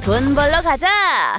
돈 벌러 가자!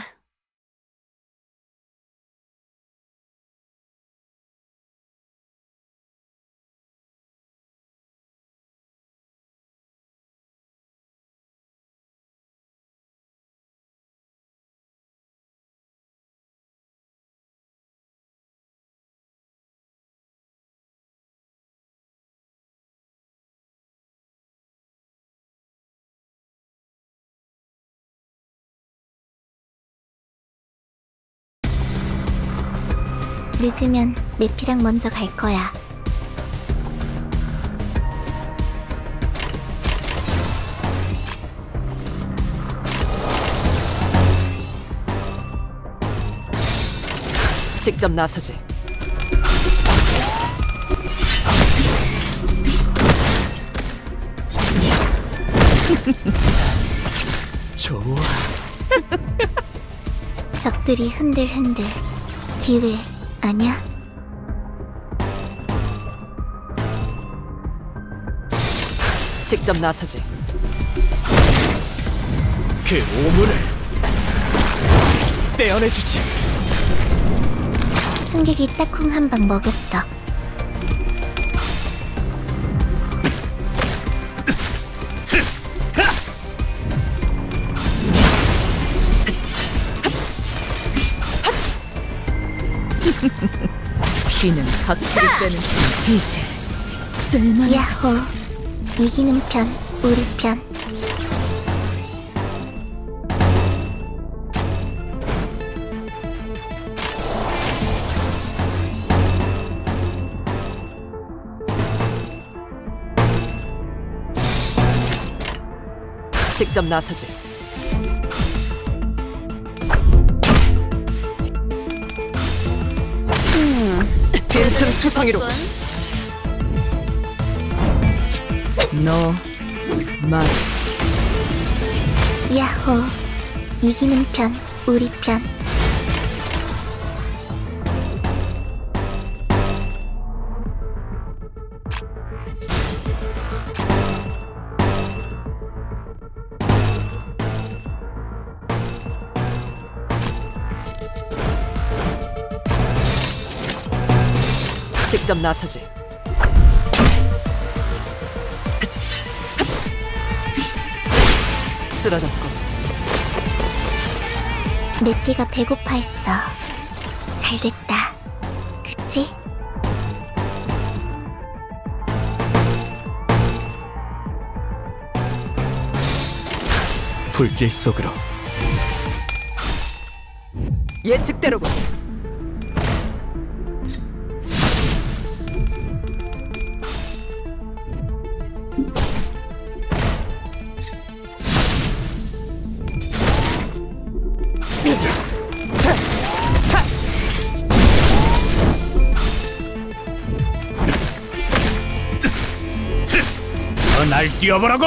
늦으면 매피랑 먼저 갈 거야. 직접 나서지. 좋아. 적들이 흔들흔들. 기회 아냐? 직접 나서지. 그 오물을 떼어내주지. 승객이 딱콩 한 방 먹였어. 피는 확실히 빼는 이제 쓸만한. 야호! 이기는 편, 우리 편. 직접 나서지. 빈틈 투성이로. 너 말. 야호! 이기는 편, 우리 편. 직접 나서지. 쓰러졌고. 매피가 배고파했어. 잘됐다. 그치? 불길 속으로. 예측대로군. 너 날 뛰어보라고!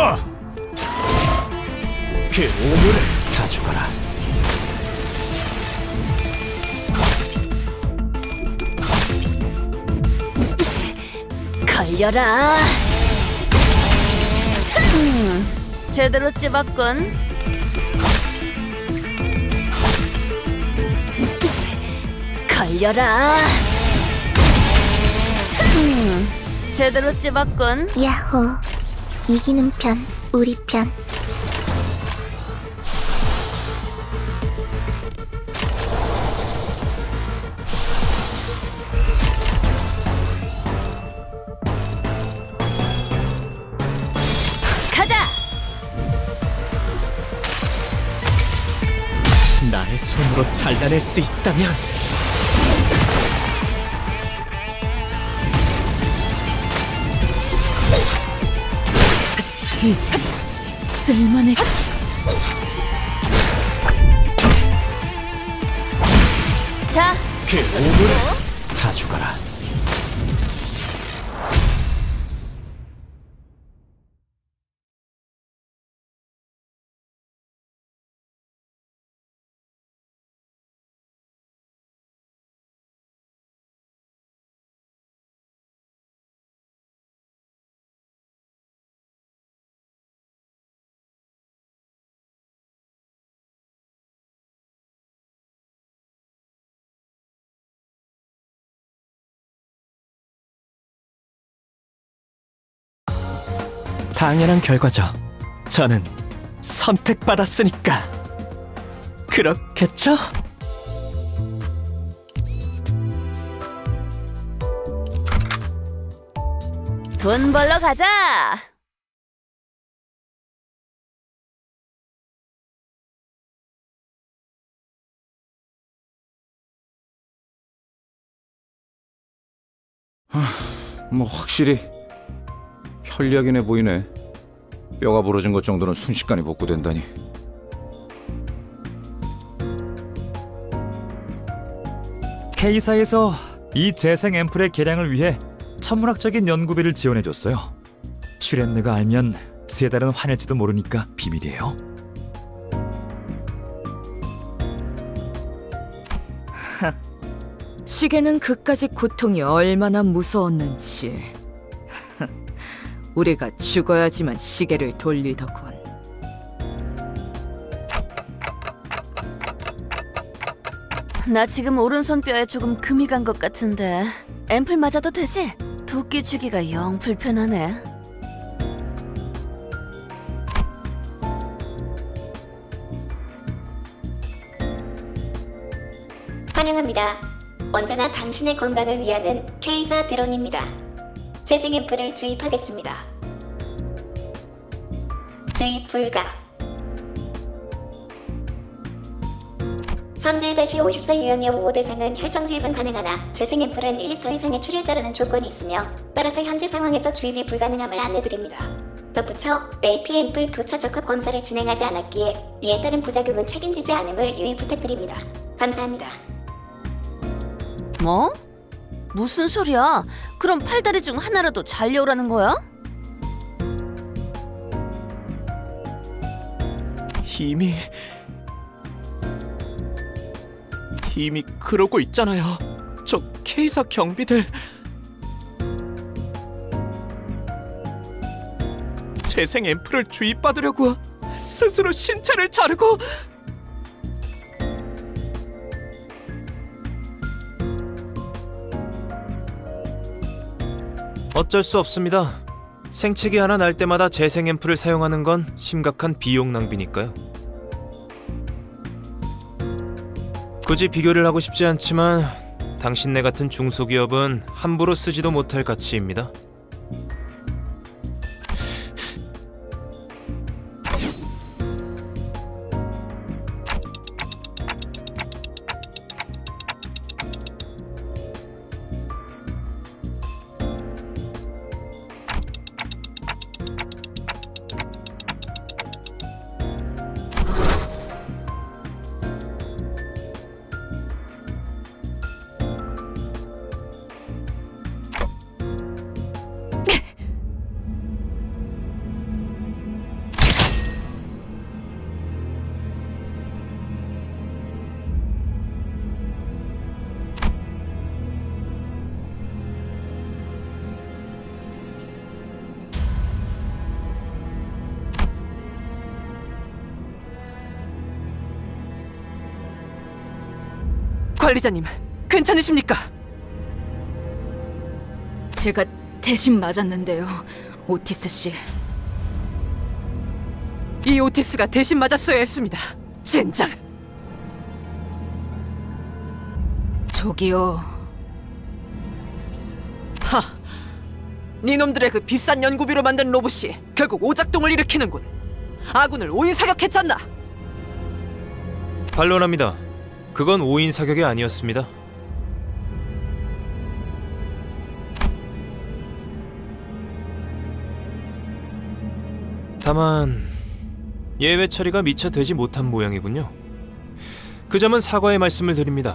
그 오물을 다 죽어라. 걸려라! 제대로 찝었군. 걸려라! 제대로 찝었군. 야호! 이기는 편, 우리 편. 가자! 나의 손으로 잘라낼 수 있다면. 이제 쓸만해. 자, 그 오물을 다 죽어라. 당연한 결과죠. 저는 선택받았으니까. 그렇겠죠? 돈 벌러 가자. 뭐 확실히 편리하긴 해 보이네. 뼈가 부러진 것 정도는 순식간에 복구된다니. K사에서 이 재생 앰플의 개량을 위해 천문학적인 연구비를 지원해줬어요. 슈렌느가 알면 세 달은 화낼지도 모르니까 비밀이에요. 시계는 그까짓 고통이 얼마나 무서웠는지. 우리가 죽어야지만 시계를 돌리더군. 나 지금 오른손 뼈에 조금 금이 간 것 같은데 앰플 맞아도 되지? 도끼 주기가 영 불편하네. 환영합니다. 언제나 당신의 건강을 위하는 K사 드론입니다. 재생 앰플을 주입하겠습니다. 주입 불가. 선제-54 유형의 5 대상은 혈정 주입은 가능하나 재생 앰플은 1리터 이상의 출혈자라는 조건이 있으며 따라서 현재 상황에서 주입이 불가능함을 안내드립니다. 덧붙여 AP 앰플 교차 적합 검사를 진행하지 않았기에 이에 따른 부작용은 책임지지 않음을 유의 부탁드립니다. 감사합니다. 뭐? 무슨 소리야? 그럼 팔다리 중 하나라도 잘려오라는 거야? 이미 그러고 있잖아요. 저 K사 경비들. 재생 앰플을 주입받으려고 스스로 신체를 자르고. 어쩔 수 없습니다. 생채기 하나 날 때마다 재생 앰플을 사용하는 건 심각한 비용 낭비니까요. 굳이 비교를 하고 싶지 않지만 당신네 같은 중소기업은 함부로 쓰지도 못할 가치입니다. 관리자님, 괜찮으십니까? 제가 대신 맞았는데요, 오티스 씨. 이 오티스가 대신 맞았어야 했습니다. 젠장. 저기요. 하, 니놈들의 그 비싼 연구비로 만든 로봇이 결국 오작동을 일으키는군. 아군을 오인 사격했잖나. 반론합니다. 그건 오인 사격이 아니었습니다. 다만 예외 처리가 미처 되지 못한 모양이군요. 그 점은 사과의 말씀을 드립니다.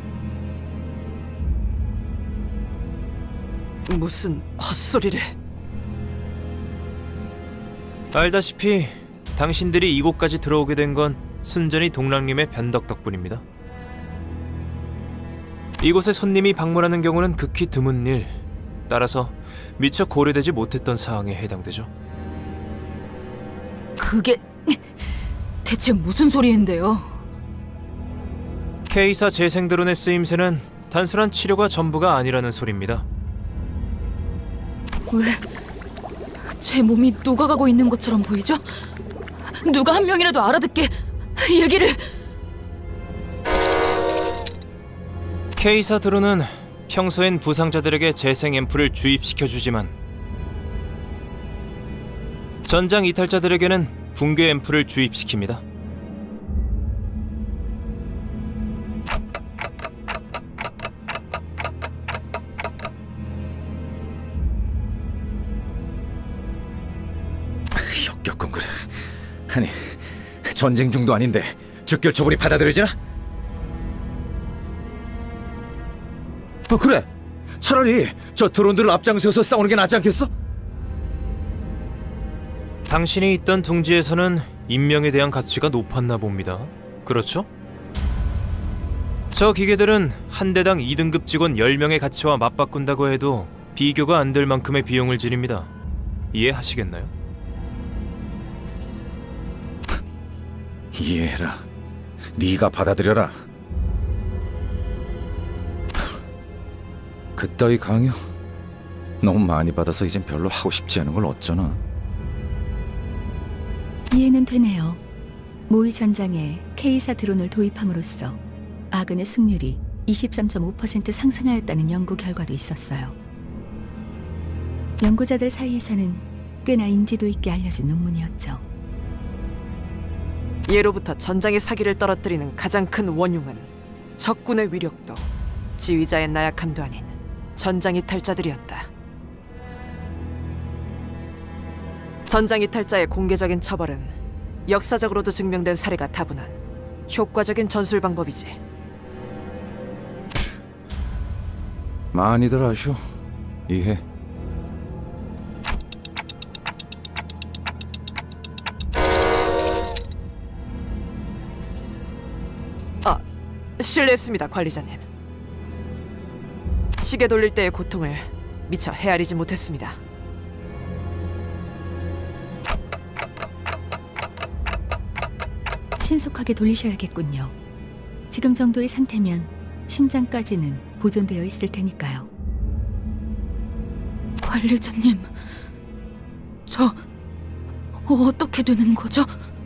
무슨 헛소리를. 알다시피 당신들이 이곳까지 들어오게 된 건 순전히 동랑님의 변덕 덕분입니다. 이곳에 손님이 방문하는 경우는 극히 드문 일, 따라서 미처 고려되지 못했던 사항에 해당되죠. 그게 대체 무슨 소리인데요? K사 재생드론의 쓰임새는 단순한 치료가 전부가 아니라는 소리입니다. 왜 제 몸이 녹아가고 있는 것처럼 보이죠? 누가 한 명이라도 알아듣게 얘기를... K사 드론은 평소엔 부상자들에게 재생 앰플을 주입시켜주지만 전장 이탈자들에게는 붕괴 앰플을 주입시킵니다. 역겹군 그래. 아니 전쟁 중도 아닌데 즉결 처분이 받아들여지나? 그래. 차라리 저 드론들을 앞장서서 싸우는 게 낫지 않겠어? 당신이 있던 둥지에서는 인명에 대한 가치가 높았나 봅니다. 그렇죠? 저 기계들은 한 대당 2등급 직원 10명의 가치와 맞바꾼다고 해도 비교가 안 될 만큼의 비용을 지닙니다. 이해하시겠나요? 이해해라. 네가 받아들여라. 그따위 강요 너무 많이 받아서 이젠 별로 하고 싶지 않은 걸 어쩌나. 이해는 되네요. 모의 전장에 K사 드론을 도입함으로써 아군의 승률이 23.5% 상승하였다는 연구 결과도 있었어요. 연구자들 사이에서는 꽤나 인지도 있게 알려진 논문이었죠. 예로부터 전장의 사기를 떨어뜨리는 가장 큰 원흉은 적군의 위력도 지휘자의 나약함도 아닌 전장 이탈자들이었다. 전장 이탈자의 공개적인 처벌은 역사적으로도 증명된 사례가 다분한 효과적인 전술 방법이지. 많이들 하쇼. 이해. 실례했습니다, 관리자님. 시계 돌릴 때의 고통을 미처 헤아리지 못했습니다. 신속하게 돌리셔야겠군요. 지금 정도의 상태면 심장까지는 보존되어 있을 테니까요. 관리자님, 저 어떻게 되는 거죠?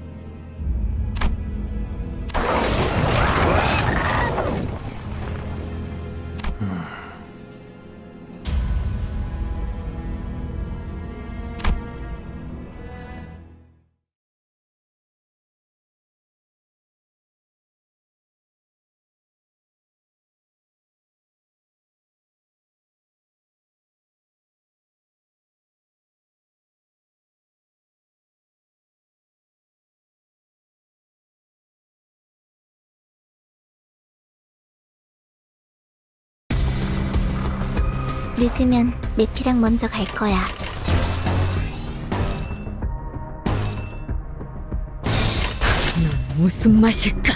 늦으면 매피랑 먼저 갈 거야. 넌 무슨 맛일까?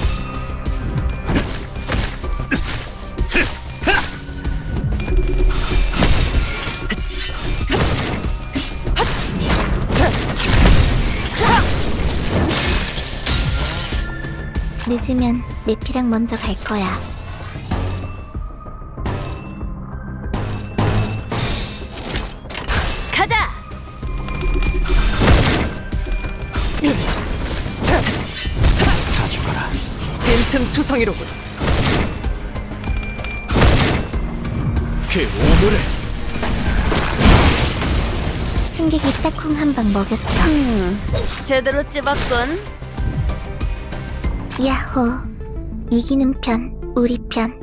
늦으면 매피랑 먼저 갈 거야. 가자! 다 죽어라. 빈틈 투성이로군. 그 오물을 승객이 딱콩 한 방 먹였어. 제대로 찝었군. 야호. 이기는 편, 우리 편.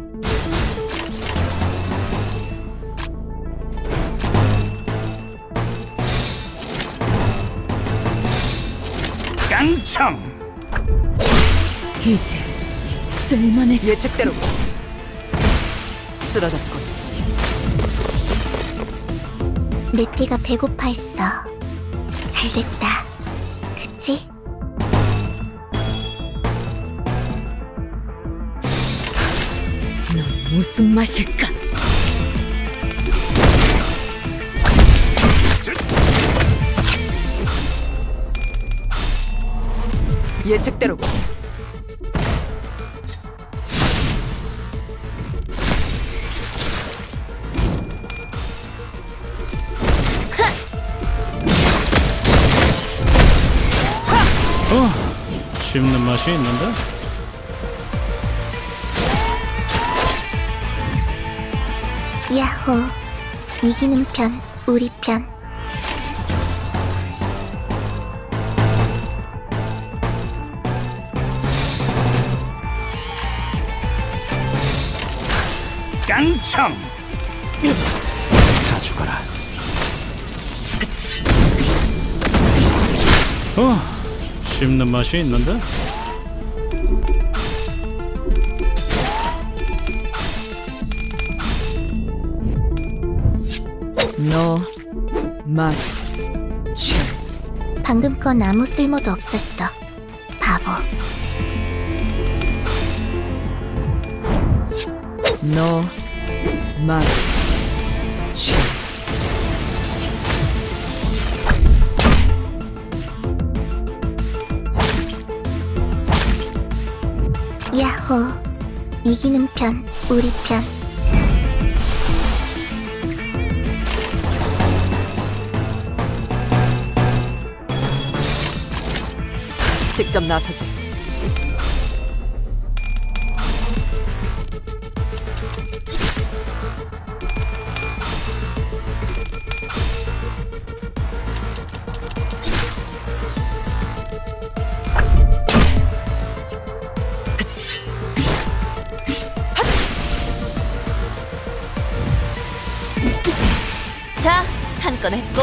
깡총. 이제 쓸만해지. 예측대로군. 쓰러졌군. 매피가 배고파했어. 잘됐다. 그치? 넌 무슨 맛일까? 예측대로군. 씹는 맛이 있는데? 야호, 이기는 편, 우리 편. 깡청! 다 죽어라. 씹는 맛이 있는데? 너 맛. 방금 건 아무 쓸모도 없었어. 바보. 너 맛. 야호, 이기는 편, 우리 편. 직접 나서지. 자, 한 건 했고.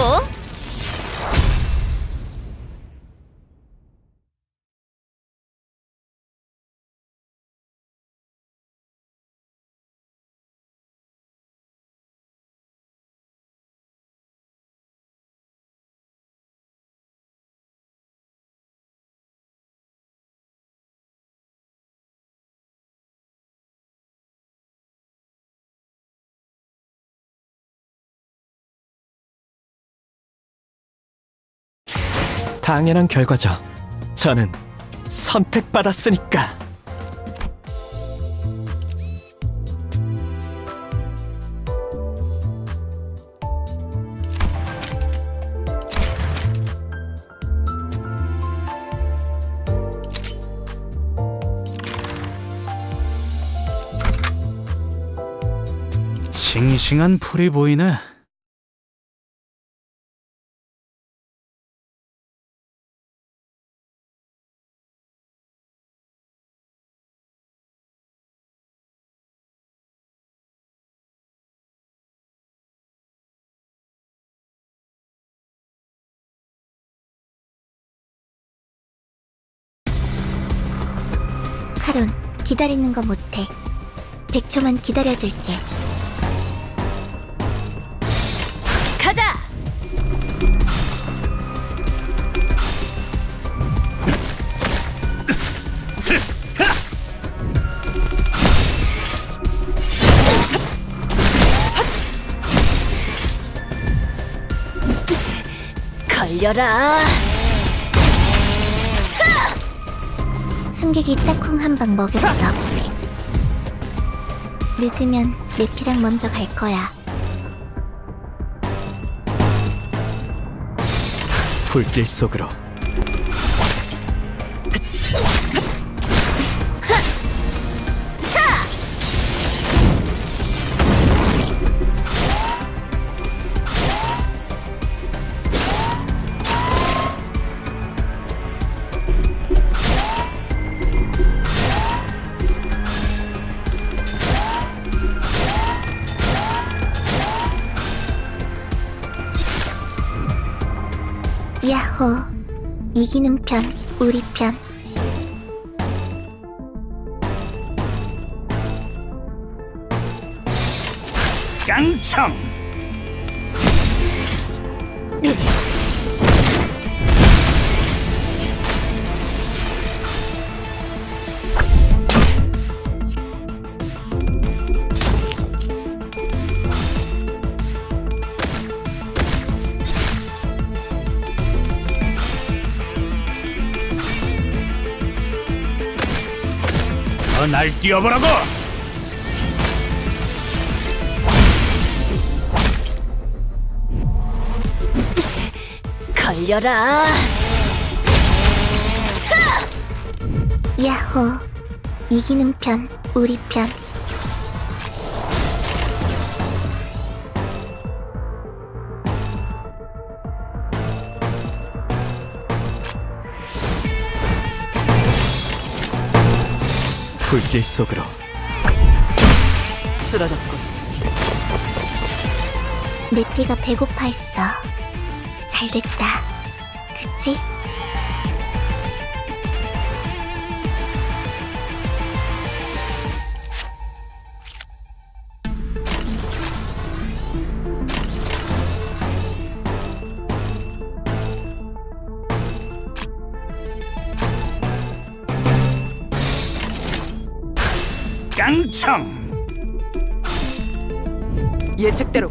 당연한 결과죠. 저는 선택받았으니까. 싱싱한 풀이 보이네. 카론, 기다리는 거 못해. 100초만 기다려줄게. 가자! 걸려라! 승객이 딱콩 한 방 먹였어. 늦으면 내 피랑 먼저 갈 거야. 불길 속으로. 야호, 이기는 편, 우리 편. 깡청! 날 뛰어보라고! 걸려라! 야호, 이기는 편, 우리 편. 불길 속으로 쓰러졌군. 내 피가 배고파했어. 잘됐다. 그치? 깡총! 예측대로.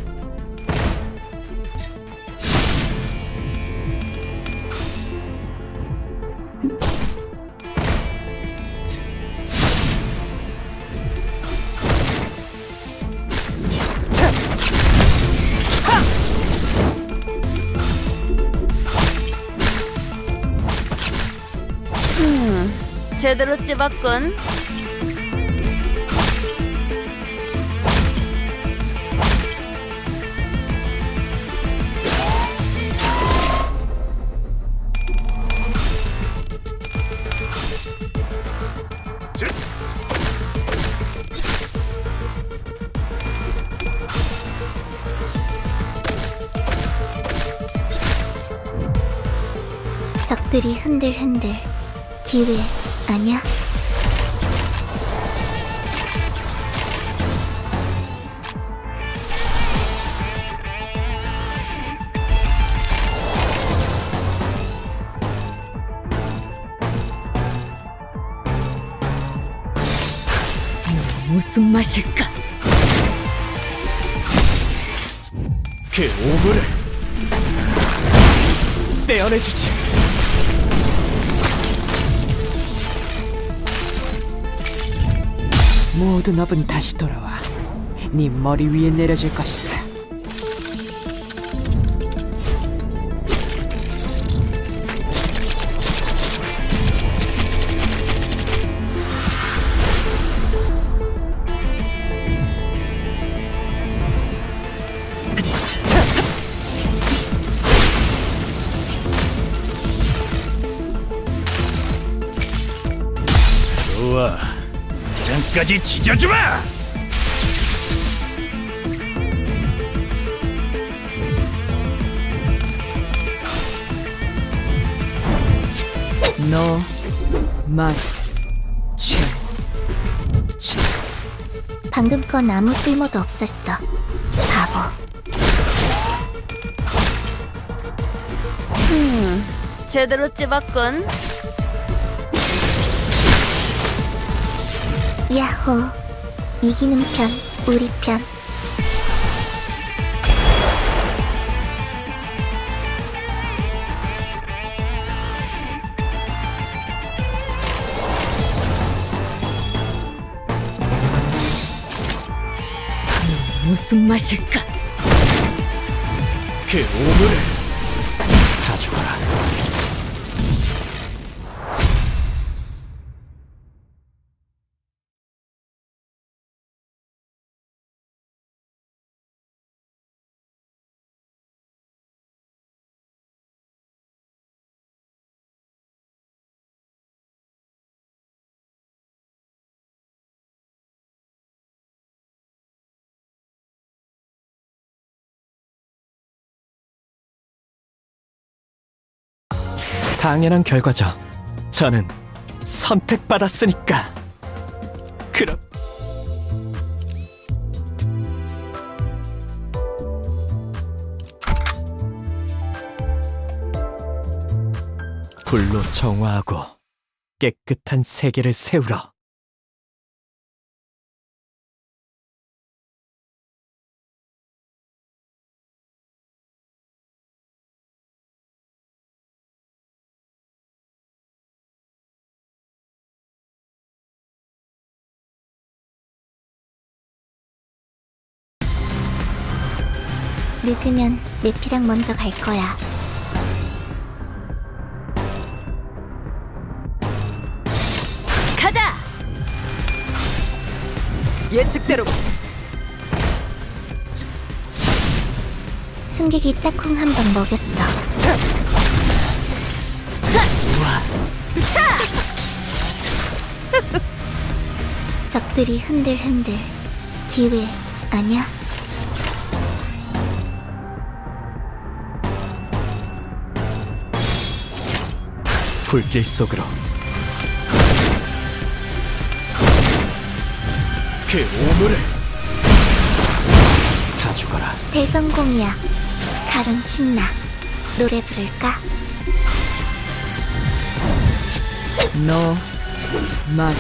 제대로 찝었군. 적들이 흔들흔들. 기회 아냐? 무슨 맛일까? 그 오물을 떼어내주지. 모든 업은 다시 돌아와 네 머리 위에 내려질 것이다. 좋아, 가장까지 찢어주마! 너, 말, 방금 건 아무 쓸모도 없었어. 바보. 제대로 찝었군. 야호, 이기는 편, 우리 편. 무슨 맛일까? 그 오물을 다 죽어라. 당연한 결과죠. 저는 선택받았으니까. 그럼 불로 정화하고 깨끗한 세계를 세우러. 늦으면 내 피랑 먼저 갈 거야. 예측대로 승객이 딱콩 한 방 먹였어. 적들이 흔들흔들. 기회 아냐? 불길 속으로 그 오물을 다 죽어라. 대성공이야. 가론 신나. 노래 부를까? 너 말.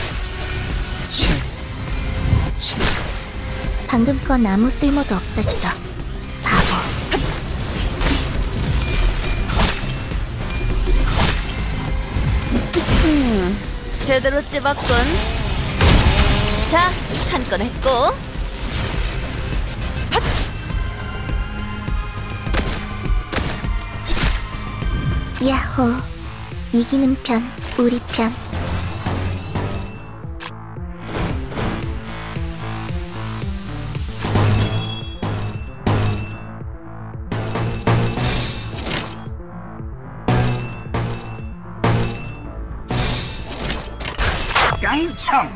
방금 건 아무 쓸모도 없었어. 바보. 제대로 찝었군. 자, 한 건 했고. 야호. 이기는 편, 우리 편. 깡총.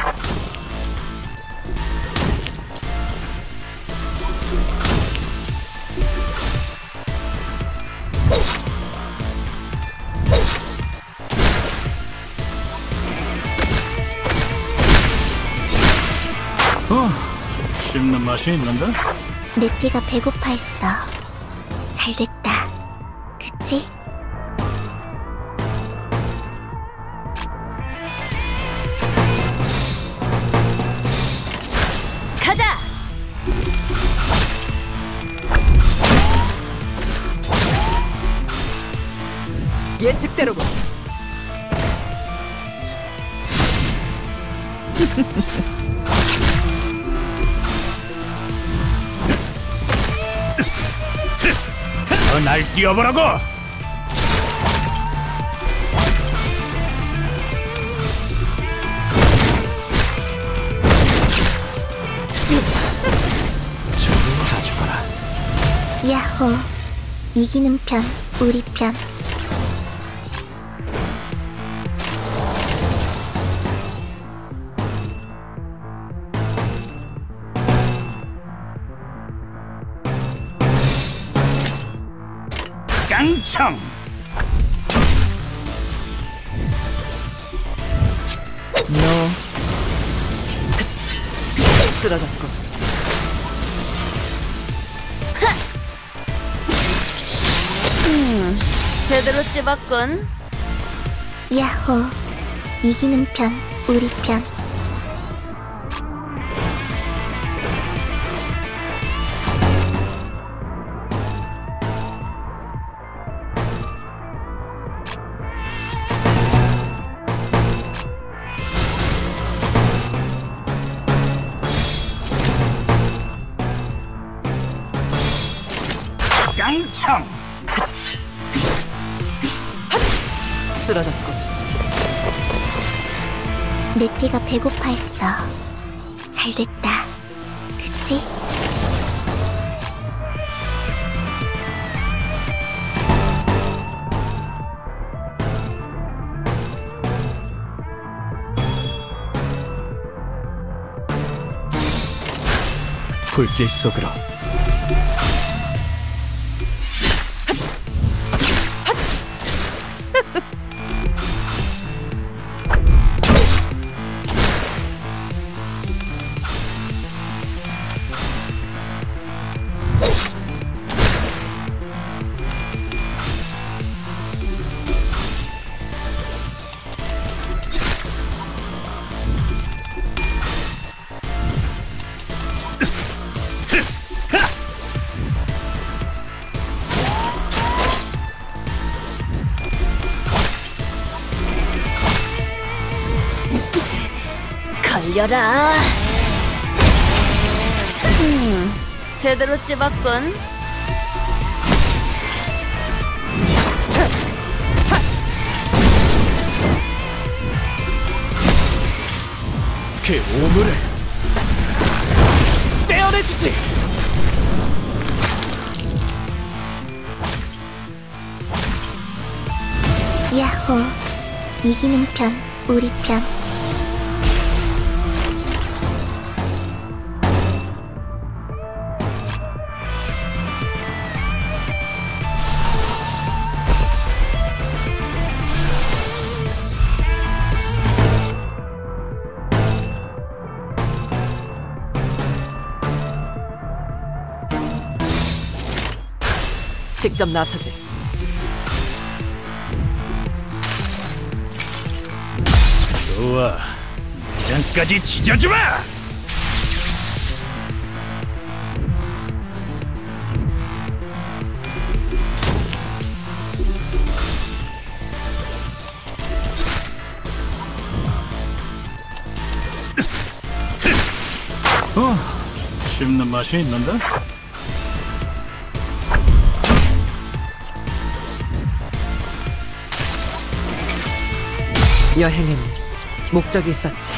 씹는 맛이 있는데? 내 피가 배고파 했어. 잘 됐다. 그치? 가자! 예측대로 날 뛰어보라고! 다 죽어라. 야호. 이기는 편, 우리 편. 깡총. 너 쓰러졌고 제대로 찝었군. 야호. 이기는 편, 우리 편. 깡총. 쓰러졌고 내 피가 배고파 했어. 잘 됐다. 그치? 불길 속으로 걸려라. 제대로 찝었군. 그 오물을 혼내주지. 야호, 이기는 편, 우리 편. 직접 나서지. 좋아, 내장까지 찢어주마! 씹는 맛이 있는데? 여행엔 목적이 있었지.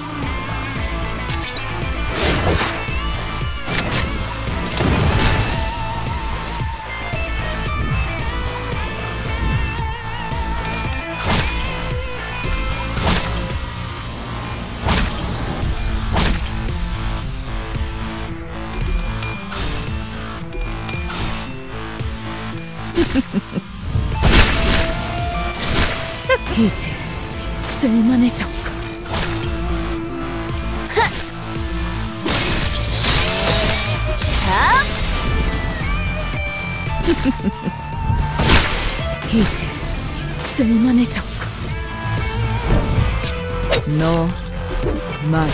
이제 쓸만해져. 이제 쓸만해져. 너만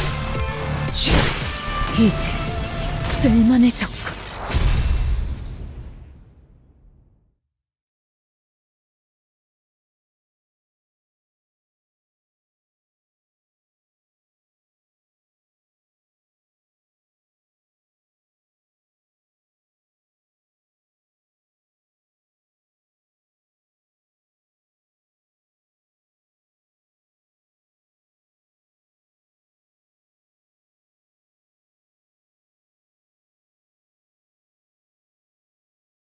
이제 쓸만해져.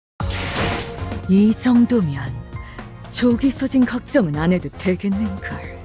이 정도면 조기 소진 걱정은 안 해도 되겠는걸.